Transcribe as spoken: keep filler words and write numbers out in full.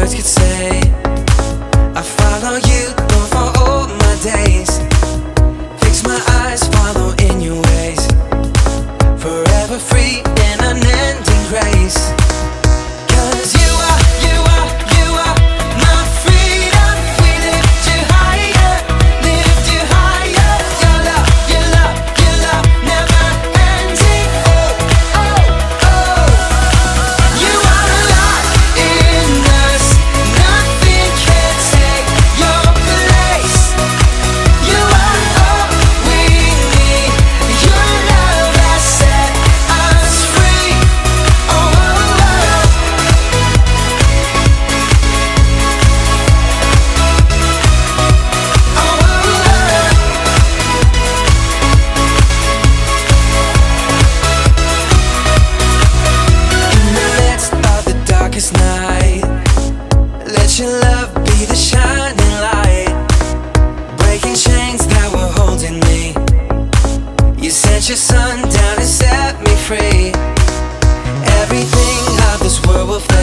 words could say. I follow you, Lord, for all my days. Fix my eyes, follow in your ways. Forever free in unending grace. Cause you are, you are, you are my freedom. We lift you higher, lift you higher. Your love, your love, your love, never ending. Oh, oh, oh. You are alive in us. Nothing can take your place. You are all we need. Your love has set us free. Oh, oh, oh. Oh, oh, oh. In the midst of the darkest night, let your love be the shining light, breaking chains that were holding me. You sent your son down to set me free. Everything of this world will fade.